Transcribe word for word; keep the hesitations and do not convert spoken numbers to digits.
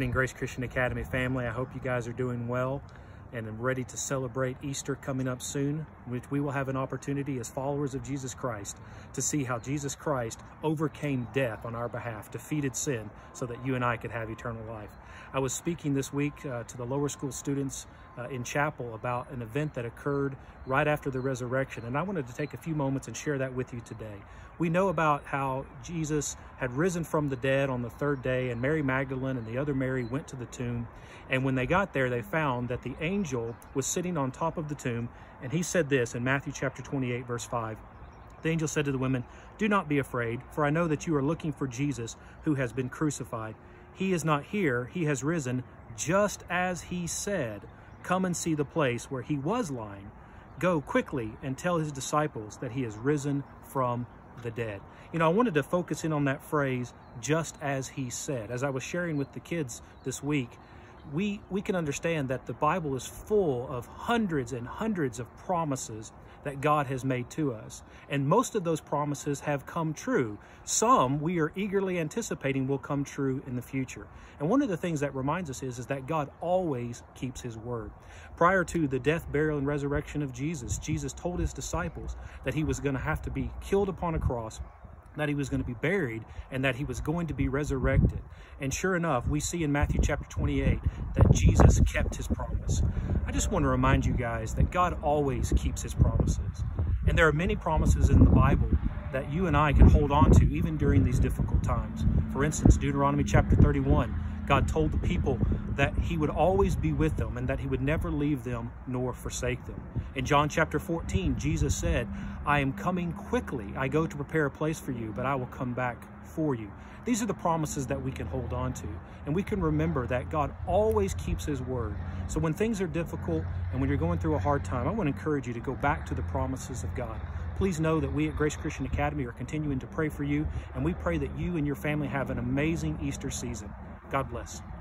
Grace Christian Academy family, I hope you guys are doing well and are ready to celebrate Easter coming up soon, which we will have an opportunity as followers of Jesus Christ to see how Jesus Christ overcame death on our behalf, defeated sin, so that you and I could have eternal life. I was speaking this week uh, to the lower school students uh, in chapel about an event that occurred right after the resurrection, and I wanted to take a few moments and share that with you today. We know about how Jesus had risen from the dead on the third day, and Mary Magdalene and the other Mary went to the tomb, and when they got there, they found that the angel was sitting on top of the tomb, and he said this in Matthew chapter twenty-eight, verse five. The angel said to the women, "Do not be afraid, for I know that you are looking for Jesus who has been crucified. He is not here, he has risen, just as he said. Come and see the place where he was lying. Go quickly and tell his disciples that he has risen from the dead." You know, I wanted to focus in on that phrase, just as he said. As I was sharing with the kids this week, we, we can understand that the Bible is full of hundreds and hundreds of promises that God has made to us. And most of those promises have come true. Some we are eagerly anticipating will come true in the future. And one of the things that reminds us is, is that God always keeps his word. Prior to the death, burial, and resurrection of Jesus, Jesus told his disciples that he was going to have to be killed upon a cross, that he was going to be buried, and that he was going to be resurrected. And sure enough, we see in Matthew chapter twenty-eight that Jesus kept his promise. I just want to remind you guys that God always keeps his promises. And there are many promises in the Bible that you and I can hold on to even during these difficult times. For instance, Deuteronomy chapter thirty-one, God told the people that he would always be with them and that he would never leave them nor forsake them. In John chapter fourteen, Jesus said, "I am coming quickly. I go to prepare a place for you, but I will come back for you." These are the promises that we can hold on to. And we can remember that God always keeps his word. So when things are difficult and when you're going through a hard time, I want to encourage you to go back to the promises of God. Please know that we at Grace Christian Academy are continuing to pray for you, and we pray that you and your family have an amazing Easter season. God bless.